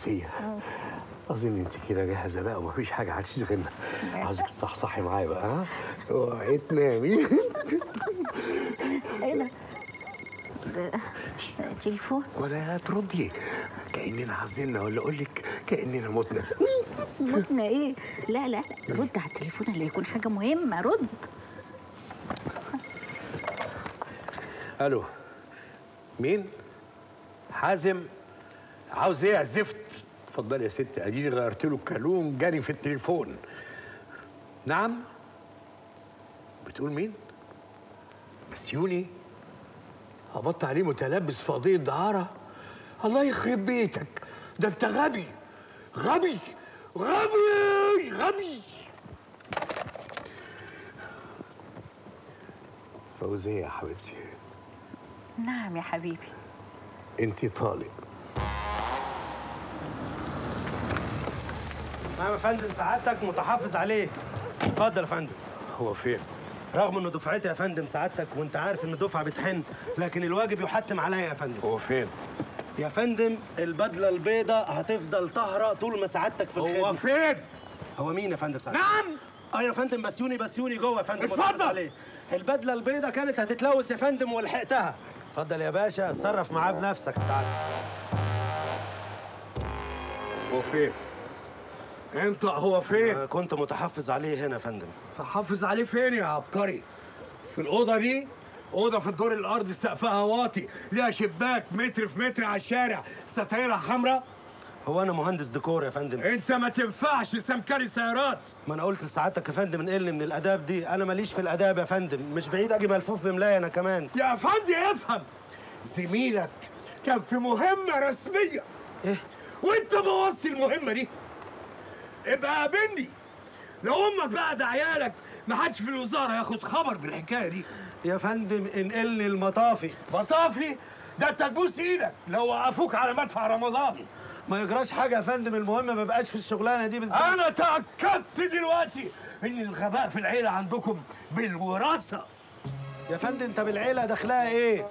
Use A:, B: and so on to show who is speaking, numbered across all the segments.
A: شمسية، أظن أنت كده جاهزة بقى ومفيش حاجة هتشغلنا. عاوزك تصحصحي معايا بقى، ها؟ اوعي تنامي.
B: ايه ده؟ تليفون؟
A: ولا هتردي كأننا حزنا، ولا أقول لك كأننا متنا.
B: متنا ايه؟ لا لا رد على التليفون اللي يكون حاجة مهمة، رد.
A: ألو، مين؟ حازم؟ عاوز إيه يا زفت؟ اتفضلي يا ست، أديني غيرت له الكالون جري في التليفون. نعم؟ بتقول مين؟ بسيوني؟ هبط عليه متلبس في قضية دعارة؟ الله يخرب بيتك، ده أنت غبي غبي غبي غبي. فوزية يا حبيبتي.
B: نعم يا حبيبي.
A: أنت طالق.
C: نعم يا فندم، سعادتك متحفظ عليه. اتفضل يا فندم.
A: هو فين؟
C: رغم انه دفعتي يا فندم سعادتك، وانت عارف ان الدفعه بتحن، لكن الواجب يحتم عليا يا فندم.
A: هو فين؟
C: يا فندم البدله البيضاء هتفضل طاهره طول ما سعادتك في الخدمه.
A: هو فين؟
C: هو مين يا فندم سعادتك؟
A: نعم.
C: يا فندم بسيوني جوه يا فندم.
A: اتفضل.
C: عليه. البدله البيضاء كانت هتتلوث يا فندم ولحقتها. اتفضل يا باشا، اتصرف معاه بنفسك سعادتك.
A: هو فين؟ انت هو فين؟
C: كنت متحفظ عليه هنا يا فندم.
A: تحافظ عليه فين يا عبقري؟ في الأوضة دي؟ أوضة في الدور الأرضي سقفها واطي، ليها شباك متر في متر على الشارع، ستايرها حمراء.
C: هو أنا مهندس ديكور يا فندم.
A: أنت ما تنفعش سمكري سيارات.
C: ما أنا قلت لسعادتك يا فندم انقلني من الآداب دي، أنا ماليش في الآداب يا فندم، مش بعيد أجي ملفوف بملاية أنا كمان.
A: يا فندم افهم، زميلك كان في مهمة رسمية.
C: إيه؟
A: وأنت بوظت المهمة دي. ابقى قابلني. لو أمك بعد عيالك ما حدش في الوزارة ياخد خبر بالحكاية دي.
C: يا فندم انقلني المطافي.
A: مطافي؟ ده انت تبوس ايدك لو وقفوك على مدفع رمضان.
C: ما يجراش حاجة يا فندم، المهم ما بقاش في الشغلانة دي بالذات.
A: أنا تأكدت دلوقتي إن الغباء في العيلة عندكم بالوراثة.
C: يا فندم أنت بالعيلة داخلها إيه؟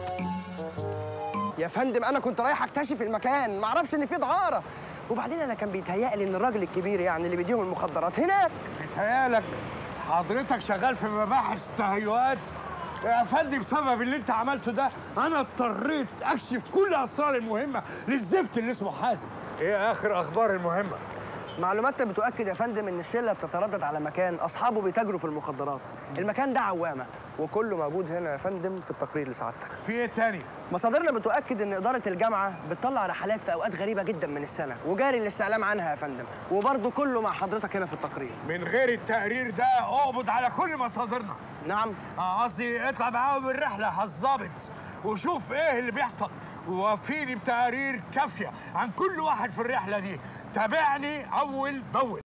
D: يا فندم أنا كنت رايح أكتشف المكان، ما أعرفش إن فيه دعارة، وبعدين أنا كان بيتهيألي إن الراجل الكبير يعني اللي بيديهم المخدرات هناك.
A: بيتهيألك حضرتك شغال في مباحث تهيؤات؟ يا فندم بسبب اللي انت عملته ده انا اضطريت اكشف كل اسرار المهمه للزفت اللي اسمه حازم. ايه اخر اخبار المهمه؟
D: معلوماتنا بتؤكد يا فندم ان الشله بتتردد على مكان اصحابه بيتاجروا في المخدرات. المكان ده عوامه وكله موجود هنا يا فندم في التقرير لسعادتك.
A: في ايه تاني؟
D: مصادرنا بتؤكد ان اداره الجامعه بتطلع رحلات في اوقات غريبه جدا من السنه وجاري الاستعلام عنها يا فندم، وبرضه كله مع حضرتك هنا في التقرير.
A: من غير التقرير ده اقبض على كل مصادرنا.
D: نعم.
A: قصدي اطلع معاهم الرحله هالظابط وشوف ايه اللي بيحصل، ووفيني بتقارير كافيه عن كل واحد في الرحله دي. تابعني اول باول.